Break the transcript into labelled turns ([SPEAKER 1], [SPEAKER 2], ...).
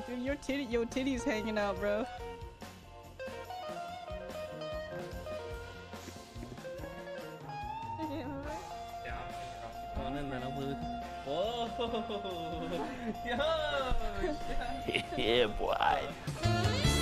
[SPEAKER 1] Dude, your titties hanging out, bro.
[SPEAKER 2] Yo!
[SPEAKER 3] Yeah, boy.